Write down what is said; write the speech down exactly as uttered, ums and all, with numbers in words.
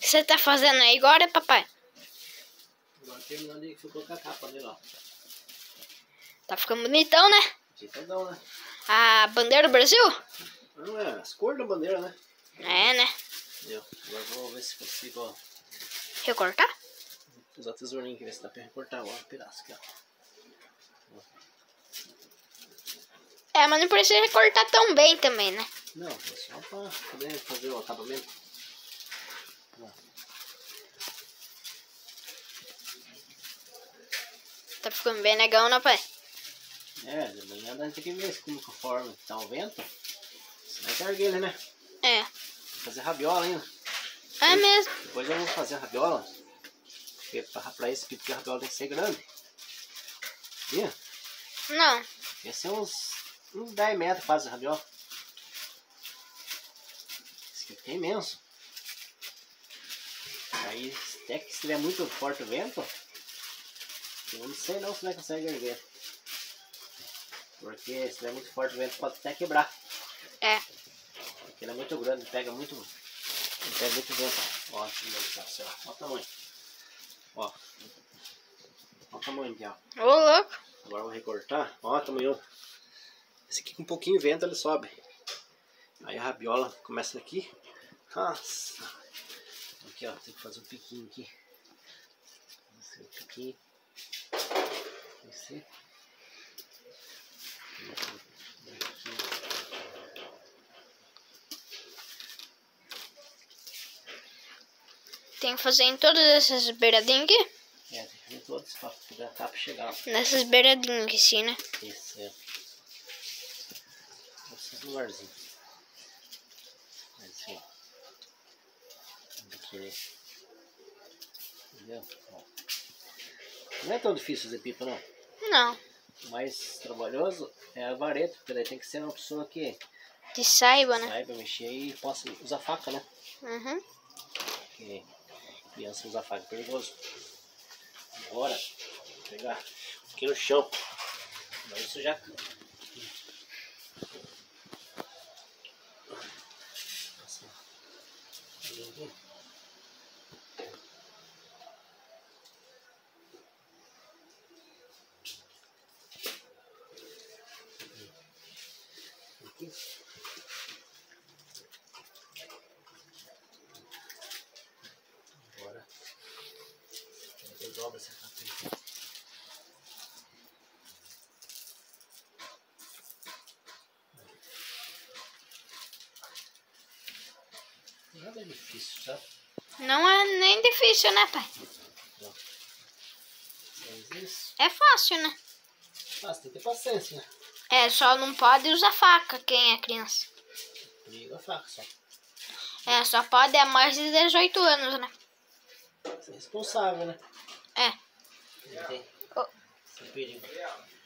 que você tá fazendo aí agora, papai? Agora terminando de colocar a capa dele, ó. Tá ficando bonitão, né? Bonitão, né? A bandeira do Brasil? Não é, as cores da bandeira, né? É, né? Entendeu? Agora vou ver se consigo, ó. Recortar? Usar tesourinho aqui, ver se dá pra recortar ó, um pedaço aqui, ó. É, mas não precisa recortar tão bem também, né? Não, é só pra poder fazer o acabamento. Ó. Tá ficando bem legal, né, pai? É, de manhã a gente tem que ver como conforme tá o vento. Senão é cargueira, né? É. Vou fazer rabiola ainda. É depois, mesmo. Depois eu vou fazer a rabiola. Porque pra, pra esse tipo de rabiola tem que ser grande. Viu? Não. Ia ser uns, uns dez metros quase a rabiola. Esse aqui é imenso. Aí até que se tiver muito forte o vento, eu não sei não se vai conseguir erguer. Porque se tiver muito forte o vento pode até quebrar. É. Porque ele é muito grande, pega muito, pega muito vento. Ó, ó, ó o tamanho. Ó. Ó o tamanho aqui, ó. Ô, louco. Agora eu vou recortar. Ó o tamanho. Esse aqui com um pouquinho de vento ele sobe. Aí a rabiola começa aqui. Nossa. Aqui ó, tem que fazer um piquinho aqui. Esse um piquinho. Esse. Tem que fazer em todas essas beiradinhas aqui? É, tem que fazer todos pra poder a capa chegar. Nessas beiradinhas aqui, sim, né? Isso, é. Esses lugarzinhos. Assim. Um biquíni. Entendeu? Ó. Não é tão difícil fazer pipa, não. Não. O mais trabalhoso é a vareta, porque daí tem que ser uma pessoa que Que saiba, né? saiba mexer e possa usar faca, né? Uhum. Porque criança usar faca é perigoso. Agora, vou pegar aqui no chão. Vai sujar. Aqui. Agora eu dobro essa capa aí. Nada é difícil, tá? Não é nem difícil, né, pai? Não. Faz isso. É fácil, né? Mas tem que ter paciência, né? É, só não pode usar faca quem é criança. Perigo a faca só. É, só pode é mais de dezoito anos, né? Você é responsável, né? É. Não tem. Oh. Sem perigo.